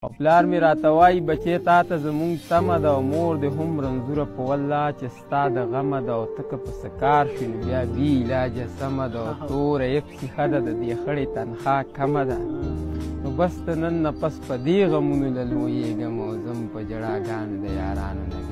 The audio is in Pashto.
او پلار مې راته وایي بچې تا ته زمونږ تمه ده او مور دې هم رنځوره په والله چې ستا د غمه ده او ته که په څه کار شوې نو بیا بې علاجه سمه ده او توره یې پسې ښه ده د دې خړې تنخوا کمه ده نو بس ته نن نه پس په دې غمونو له لویېږم او ځم په ژړاګانو د یارانو نه